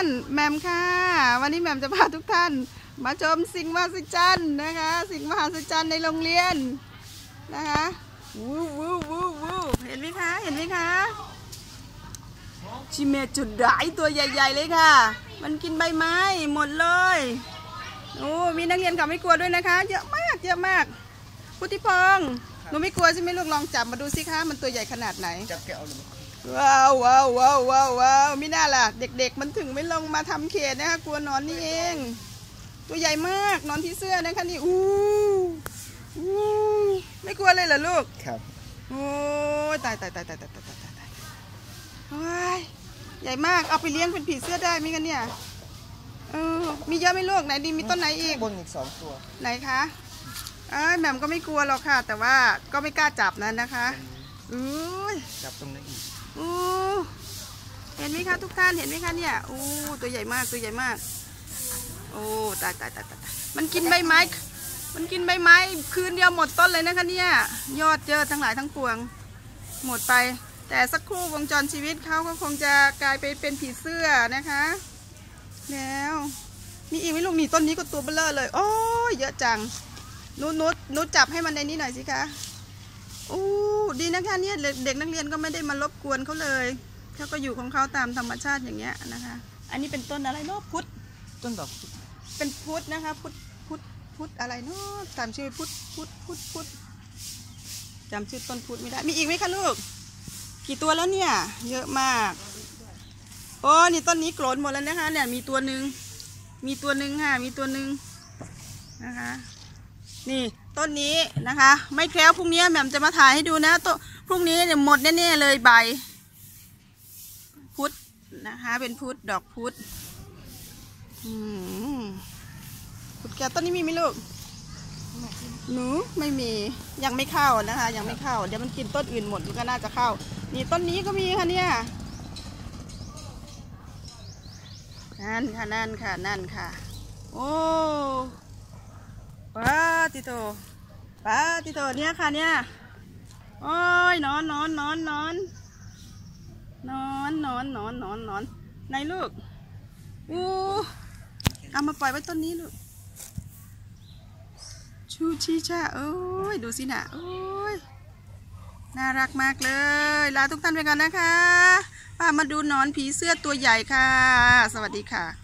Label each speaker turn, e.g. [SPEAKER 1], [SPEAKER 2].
[SPEAKER 1] านแหม่มค่ะวันนี้แหม่มจะพาทุกท่านมาชมสิ่งมหัศจรรย์นะคะสิ่งมหัศจรรย์ในโรงเรียนนะคะวู้เห็นไหมคะเห็นไหมคะชิเมจุดได้ตัวใหญ่ๆเลยค่ะมันกินใบไม้หมดเลยโอ้มีนักเรียนเขาไม่กลัวด้วยนะคะเยอะมากเยอะมากพุทธิพงศ์หนูไม่กลัวใช่ไหมลูกลองจับมาดูสิคะมันตัวใหญ่ขนาดไหน
[SPEAKER 2] จับแกะเอาเลย
[SPEAKER 1] ว้าวมิน่าล่ะเด็กๆมันถึงไม่ลงมาทำเขตนะคะกลัวนอนนี่เองตัวใหญ่มากนอนที่เสื้อนะคะนี่อู้ไม่กลัวเลยเหรอลูก
[SPEAKER 2] ครับ
[SPEAKER 1] โอ้ตายใหญ่มากเอาไปเลี้ยงเป็นผีเสื้อได้ไหมกันเนี่ยมีเยอะไหมลูกไหนดีมีต้นไหนอีก
[SPEAKER 2] บนอีก2 ตัว
[SPEAKER 1] ไหนคะแหม่มก็ไม่กลัวหรอกค่ะแต่ว่าก็ไม่กล้าจับนั้นนะคะ
[SPEAKER 2] จับตรงนั้นอีก
[SPEAKER 1] เห็นไหมคะทุกท่านเห็นไหมคะเนี่ยตัวใหญ่มากโอ้ตายมันกินใบไม้คืนเดียวหมดต้นเลยนะคะเนี่ยยอดเยอะทั้งหลายทั้งปวงหมดไปแต่สักครู่วงจรชีวิตเขาก็คงจะกลายไปเป็นผีเสื้อนะคะแล้วมีอีกไหมลูกนี่ต้นนี้ก็ตัวเบลอเลยโอ้ยเยอะจังนุชจับให้มันในนี้หน่อยสิคะดีนะคะเนี่ยเด็กนักเรียนก็ไม่ได้มารบกวนเขาเลยเขาก็อยู่ของเขาตามธรรมชาติอย่างเงี้ยนะคะอันนี้เป็นต้นอะไรเนาะพุทธ
[SPEAKER 2] ต้นดอก
[SPEAKER 1] เป็นพุทธนะคะพุทธอะไรเนาะจำชื่อพุทธจำชื่อต้นพุทธไม่ได้มีอีกไหมคะลูกกี่ตัวแล้วเนี่ยเยอะมากนี่ต้นนี้โกรธหมดแล้วนะคะเนี่ยมีตัวหนึ่งค่ะมีตัวหนึ่งนะคะนี่ต้นนี้นะคะไม่แคล้วพรุ่งนี้แหม่มจะมาถ่ายให้ดูนะต้นพรุ่งนี้เนี่ยหมดแน่ๆเลยใบพุทธนะคะเป็นพุทธดอกพุทธพุทธแก้วต้นนี้มีไหมลูกหนูไม่มียังไม่เข้านะคะยังไม่เข้าเดี๋ยวมันกินต้นอื่นหมดมันก็น่าจะเข้านี่ต้นนี้ก็มีค่ะเนี่ยนั่นค่ะโอ้ป้าติโตเนี่ยค่ะเนี่ยโอ้ยนอนไหนลูกเอามาปล่อยไว้ต้นนี้ลูกชูชีชาโอ้ยดูสินะโอ้ยน่ารักมากเลยลาทุกท่านไปก่อนนะคะพามาดูหนอนผีเสื้อตัวใหญ่ค่ะสวัสดีค่ะ